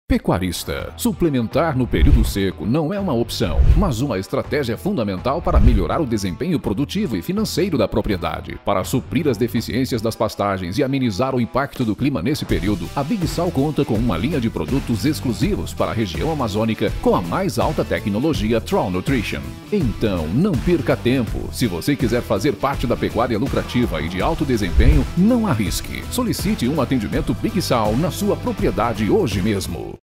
Pecuarista, suplementar no período seco não é uma opção, mas uma estratégia fundamental para melhorar o desempenho produtivo e financeiro da propriedade. Para suprir as deficiências das pastagens e amenizar o impacto do clima nesse período, a Big Sal conta com uma linha de produtos exclusivos para a região amazônica com a mais alta tecnologia Troll Nutrition. Então, não perca tempo. Se você quiser fazer parte da pecuária lucrativa e de alto desempenho, não arrisque. Solicite um atendimento Big Sal na sua propriedade hoje mesmo.